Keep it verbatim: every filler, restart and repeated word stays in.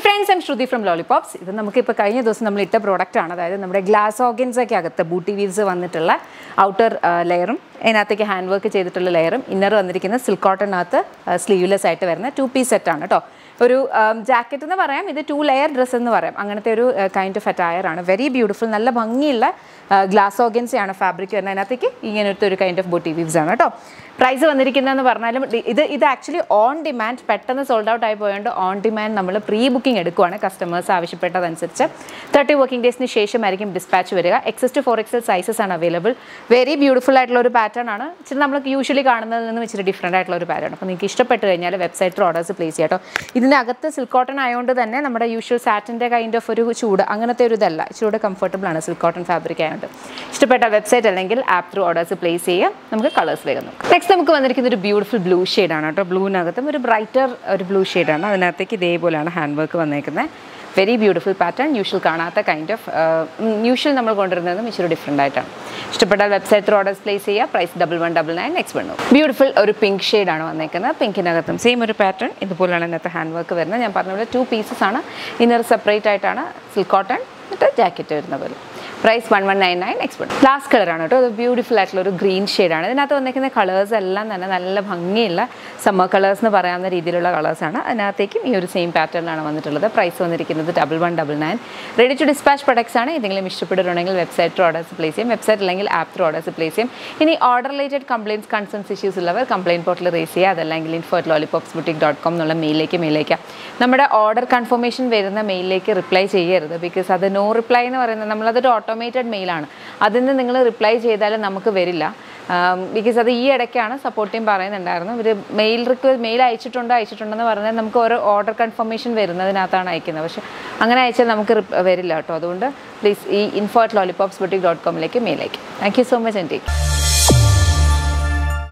friends, I'm Shruti from Lollipops. This is our product. This is glass organza booty weaves outer uh, layer. This handwork layer. Inner silk cotton sleeveless two piece set. ഒരു jacket എന്ന് പറയാം ഇത് two layer dress എന്ന് പറയാം അങ്ങനത്തെ ഒരു kind of attire ആണ് very beautiful നല്ല ഭംഗിയുള്ള glass organza ആണ് fabric വരുന്നത് അതിനകത്തേക്ക് ഇങ്ങനത്തെ ഒരു kind of booty weaves ആണ് ട്ടോ പ്രൈസ് വന്നിരിക്കുന്നതെന്ന് പറഞ്ഞാലും ഇത് ഇത് actually on demand പെട്ടെന്ന് sold out ആയി പോയതുകൊണ്ട് on demand നമ്മൾ പ്രീ ബുക്കിംഗ് എടുക്കുവാണ് കസ്റ്റമേഴ്സ് ആവശ്യപ്പെട്ടതനുസരിച്ച് thirty working days ന് ശേഷമായിരിക്കും dispatch വരിക X S to four X L sizes ആണ് available very beautiful ആയിട്ടുള്ള ഒരു pattern ആണ് ഇച്ചിരി നമ്മൾ യൂഷ്വലി കാണുന്നതിൽ നിന്ന് ഇച്ചിരി ഡിഫറെന്റ് ആയിട്ടുള്ള ഒരു pattern അപ്പോൾ നിങ്ങൾക്ക് ഇഷ്ടപ്പെട്ടു കഴിഞ്ഞാൽ വെബ്സൈറ്റിൽ ഓർഡേഴ്സ് പ്ലേസ് ചെയ്യാം ട്ടോ ഇതിനകത്ത് silk cotton ആയതുകൊണ്ട് തന്നെ നമ്മുടെ യൂഷ്വൽ സാറ്റിന്റെ കൈൻഡ് ഓഫ് ഒരു ചൂട് അങ്ങനത്തെ ഒരു ഇതല്ല ചൂട് കംഫർട്ടബിൾ ആണ് silk cotton fabric ആയതുകൊണ്ട് ഇഷ്ടപ്പെട്ട വെബ്സൈറ്റ് അല്ലെങ്കിൽ ആപ്പ് ത്രൂ ഓർഡേഴ്സ് പ്ലേസ് ചെയ്യാം നമുക്ക് കളേഴ്സിലേക്ക് നോക്കാം നെക്സ്റ്റ് നമുക്ക് വന്നിരിക്കുന്ന ഒരു ബ്യൂട്ടിഫുൾ ബ്ലൂ ഷെയ്ഡ് ആണ് ട്ടോ ബ്ലൂവിനകത്തും ഒരു ബ്രൈറ്റർ ഒരു ബ്ലൂ ഷെയ്ഡ് ആണ് അതിനകത്തേക്ക് ഇതേപോലെയാണ് ഹാൻഡ് വർക്ക് വന്നേക്കുന്നത് very beautiful pattern usual കാണാത്ത kind of uh, usual നമ്മൾ കൊണ്ടുവരുന്നതും ഇച്ചിരി ഡിഫറെന്റ് ആയിട്ടാണ് ഇഷ്ടപ്പെട്ടാൽ വെബ്സൈറ്റിൽ ഓർഡേഴ്സ് പ്ലേസ് ചെയ്യുക price one one nine nine next one beautiful ഒരു പിങ്ക് ഷെയ്ഡ് ആണ് വന്നേക്കുന്നത് പിങ്കിനകത്തും സെയിം ഒരു പാറ്റേൺ ഇതുപോലെയാണ് ഇന്നത്തെ ഹാൻഡ് വർക്ക് വരുന്നത് ഞാൻ പറഞ്ഞ പോലെ ടു പീസസ് ആണ് ഇന്നർ സെപ്പറേറ്റ് ആയിട്ടാണ് സിൽക്ക് കോട്ടൺ എന്നിട്ട് ജാക്കറ്റ് വരുന്ന പോലെ price one one nine nine next one last കളറാണ് കേട്ടോ അത് ബ്യൂട്ടിഫുൾ ആയിട്ടുള്ള ഒരു ഗ്രീൻ ഷെയ്ഡാണ് ഇതിനകത്ത് വന്നിരിക്കുന്ന കളേഴ്സ് എല്ലാം തന്നെ നല്ല ഭംഗിയുള്ള സമ്മർ കളേഴ്സ് എന്ന് പറയാവുന്ന രീതിയിലുള്ള കളേഴ്സാണ് അതിനകത്തേക്കും ഈ ഒരു സെയിം പാറ്റേണിലാണ് വന്നിട്ടുള്ളത് പ്രൈസ് വന്നിരിക്കുന്നത് double one double nine ready to dispatch products ആണ് ഏതെങ്കിലും ഇഷ്ടപ്പെട്ടിട്ടുണ്ടെങ്കിൽ വെബ്സൈറ്റ് ഓർഡേഴ്സ് പ്ലേസ് ചെയ്യും വെബ്സൈറ്റ് അല്ലെങ്കിൽ ആപ്പ് ത്രൂ ഓർഡേഴ്സ് പ്ലേസ് ചെയ്യും ഇനി order related complaints concerns issues ഉള്ളവർ കംപ്ലയിൻറ്റ് പോർട്ടൽ റേസ് ചെയ്യുക അതല്ലെങ്കിൽ info at lollipops boutique dot com എന്നുള്ള മെയിലേക്ക് മെയിലേക്കാം നമ്മുടെ ഓർഡർ കൺഫർമേഷൻ വരുന്ന മെയിലിലേക്ക് റിപ്ലൈ ചെയ്യരുത് ബിക്കോസ് അത് നോ റിപ്ലൈ എന്ന് പറയുന്നത് നമ്മളതൊരു ഓട്ടോമേറ്റഡ് മെയിലാണ് അതിൽ നിന്ന് നിങ്ങൾ റിപ്ലൈ ചെയ്താലും നമുക്ക് വരില്ല ബിക്കോസ് അത് ഈ ഇടയ്ക്കാണ് സപ്പോർട്ട് ടീം പറയുന്നുണ്ടായിരുന്നു ഒരു മെയിൽ റിക്വസ്റ്റ് മെയിൽ അയച്ചിട്ടുണ്ടോ അയച്ചിട്ടുണ്ടെന്ന് പറഞ്ഞാൽ നമുക്ക് ഓരോ ഓർഡർ കൺഫർമേഷൻ വരുന്നതിനകത്താണ് അയക്കുന്നത് പക്ഷേ അങ്ങനെ അയച്ചാൽ നമുക്ക് വരില്ല കേട്ടോ അതുകൊണ്ട് പ്ലീസ് ഈ info at lollipops boutique dot കോമിലേക്ക് മെയിൽ അയക്കും thank you so much and take